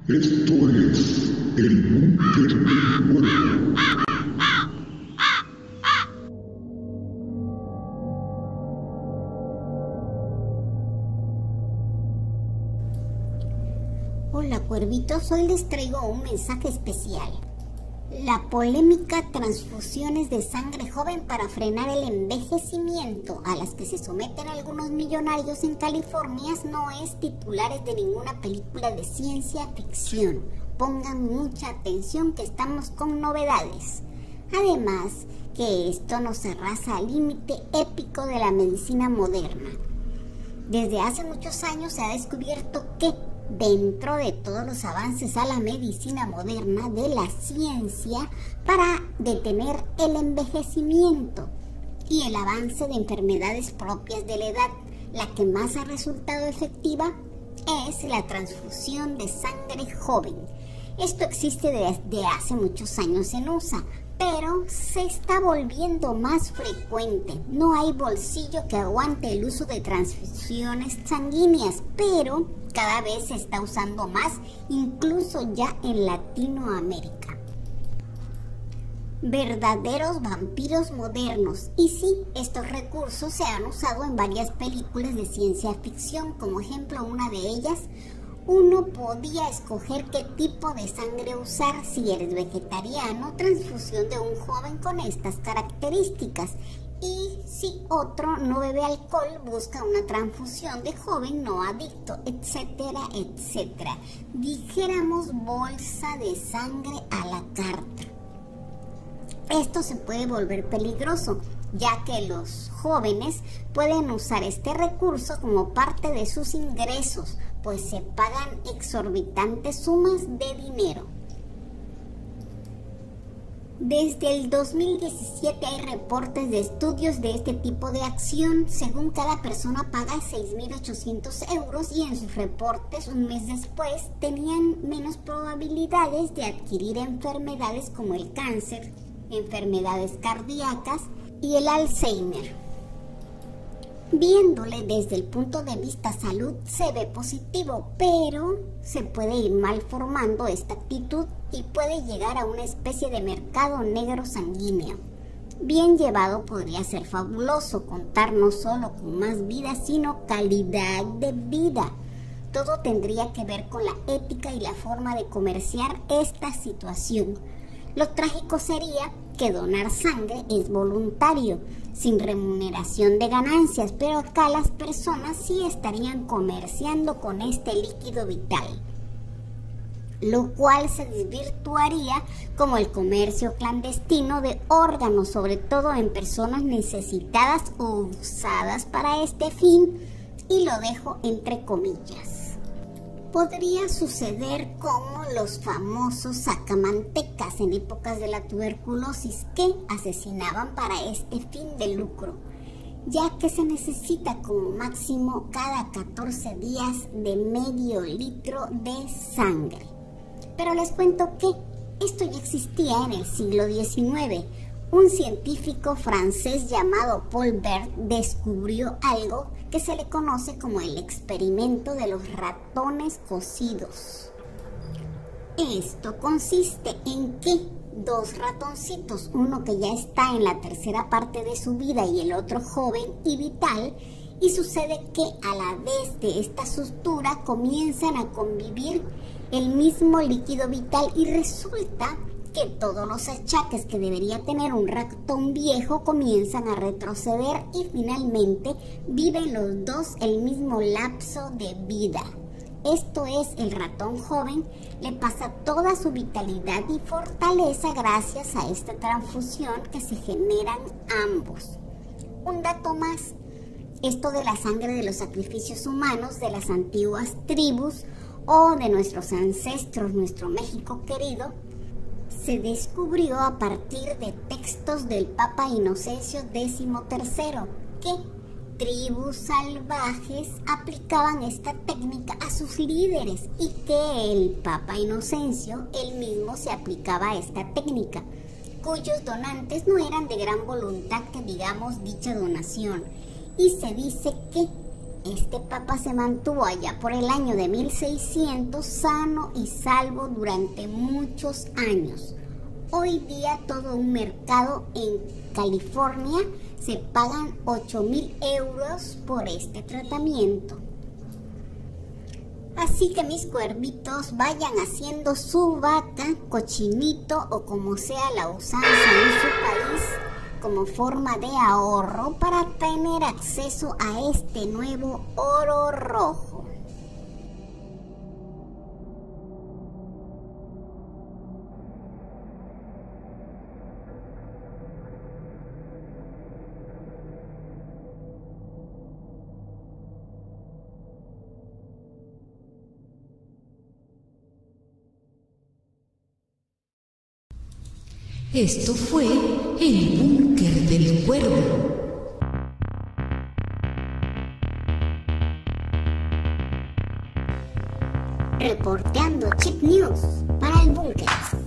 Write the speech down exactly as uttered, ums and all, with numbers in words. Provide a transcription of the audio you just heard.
Esto es el búnker del cuervo. Hola cuervitos, hoy les traigo un mensaje especial. La polémica transfusiones de sangre joven para frenar el envejecimiento a las que se someten algunos millonarios en California no es titulares de ninguna película de ciencia ficción. Pongan mucha atención que estamos con novedades. Además, que esto nos arrasa al límite épico de la medicina moderna. Desde hace muchos años se ha descubierto que dentro de todos los avances a la medicina moderna de la ciencia para detener el envejecimiento y el avance de enfermedades propias de la edad, la que más ha resultado efectiva es la transfusión de sangre joven. Esto existe desde hace muchos años en U S A, pero se está volviendo más frecuente. No hay bolsillo que aguante el uso de transfusiones sanguíneas, pero cada vez se está usando más, incluso ya en Latinoamérica. Verdaderos vampiros modernos. Y sí, estos recursos se han usado en varias películas de ciencia ficción. Como ejemplo, una de ellas, uno podía escoger qué tipo de sangre usar si eres vegetariano, transfusión de un joven con estas características. Y si otro no bebe alcohol, busca una transfusión de joven no adicto, etcétera, etcétera. Dijéramos bolsa de sangre a la carta. Esto se puede volver peligroso, ya que los jóvenes pueden usar este recurso como parte de sus ingresos, pues se pagan exorbitantes sumas de dinero. Desde el dos mil diecisiete hay reportes de estudios de este tipo de acción. Según cada persona paga seis mil ochocientos euros y en sus reportes un mes después tenían menos probabilidades de adquirir enfermedades como el cáncer, enfermedades cardíacas y el Alzheimer. Viéndole desde el punto de vista salud se ve positivo, pero se puede ir mal formando esta actitud y puede llegar a una especie de mercado negro sanguíneo. Bien llevado podría ser fabuloso, contar no solo con más vida, sino calidad de vida. Todo tendría que ver con la ética y la forma de comerciar esta situación. Lo trágico sería que donar sangre es voluntario, sin remuneración de ganancias, pero acá las personas sí estarían comerciando con este líquido vital, lo cual se desvirtuaría como el comercio clandestino de órganos, sobre todo en personas necesitadas o usadas para este fin, y lo dejo entre comillas. Podría suceder como los famosos sacamantecas en épocas de la tuberculosis que asesinaban para este fin de lucro, ya que se necesita como máximo cada catorce días de medio litro de sangre. Pero les cuento que esto ya existía en el siglo diecinueve. Un científico francés llamado Paul Bert descubrió algo que se le conoce como el experimento de los ratones cocidos. Esto consiste en que dos ratoncitos, uno que ya está en la tercera parte de su vida y el otro joven y vital, y sucede que a la vez de esta sutura comienzan a convivir el mismo líquido vital y resulta que todos los achaques que debería tener un ratón viejo comienzan a retroceder y finalmente viven los dos el mismo lapso de vida. Esto es, el ratón joven le pasa toda su vitalidad y fortaleza gracias a esta transfusión que se generan ambos. Un dato más, esto de la sangre de los sacrificios humanos de las antiguas tribus o de nuestros ancestros, nuestro México querido, se descubrió a partir de textos del Papa Inocencio décimo tercero, que tribus salvajes aplicaban esta técnica a sus líderes y que el Papa Inocencio él mismo se aplicaba a esta técnica, cuyos donantes no eran de gran voluntad que digamos dicha donación, y se dice que Este papa se mantuvo allá por el año de mil seiscientos sano y salvo durante muchos años. Hoy día todo un mercado en California se pagan ocho mil euros por este tratamiento. Así que mis cuervitos, vayan haciendo su vaca, cochinito o como sea la usanza en su país como forma de ahorro para tener acceso a este nuevo oro rojo. Esto fue el búnker del cuervo. Reporteando Chip News para el búnker.